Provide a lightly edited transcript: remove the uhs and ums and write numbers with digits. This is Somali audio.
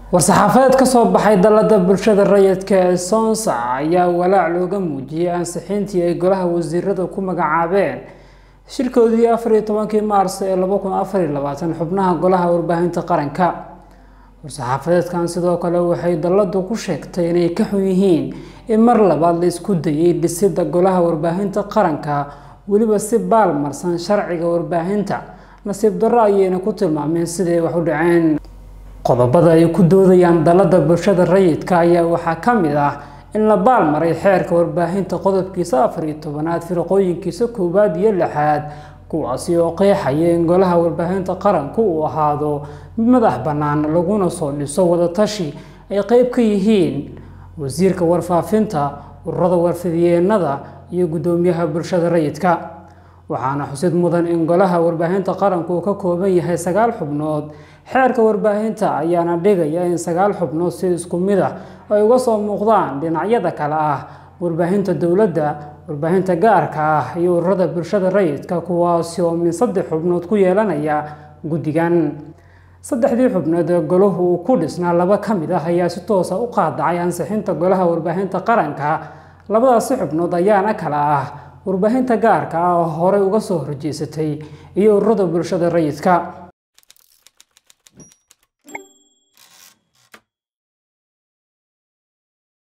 war-saxaafadeed ka soo baxay dalada bulshada rayidka ee Soonsa ayaa walaac looga muujiyay ansixintii ay golaha wasiirada ku magacaabeen shirkoodii 14 Maarso ee 2024 xubnaha golaha warbaahinta qaranka. war-saxaafadeedkan sidoo kale waxay daladu ku sheegtay inay ka xun yihiin in mar labaad la isku dayay dhisidda golaha warbaahinta qaranka waliba si baalmarsan sharciga warbaahinta. nasiib darro ayayna ku tilmaameen siday wax u dhaceen. qodobada ay ku doodayaan dalada bulshada rayidka ayaa waxaa ka mid ah in la baalmaray xeerka warbaahinta qodobkiisa 14aad firqooyinkiisa koowaad iyo lixaad kuwaasi oo qeexaya in golaha warbaahinta qaranku uu ahaado mid madax bannaan laguna soo dhiso wada tashi ay qayb ka yihiin wasiirka warfaafinta, ururada warfidyeennada iyo gudoomiyaha bulshada rayidka. waxaana xusid mudan in golaha warbaahinta qaranku uu ka kooban yahay 9 xubnood. xeerka warbaahinta ayaana dhigaya in 9 xubnood si isku mid ah ay uga soo muuqdaan dhinacyada kale ah warbaahinta dawladda, warbaahinta gaarka ah iyo ururada bulshada rayidka kuwaasi oo min 3 xubnood ku yeelanaya guddigan. 3 xubnood ee golahu uu ku dhisnaa 2 ka mid ah ayaa si toos ah u qaadacay ansixinta golaha warbaahinta qaranka. 2daasi xubnood ayaana kala ah warbaahinta gaarka ah oo horey uga soo horjeesatay iyo ururada bulshada rayidka.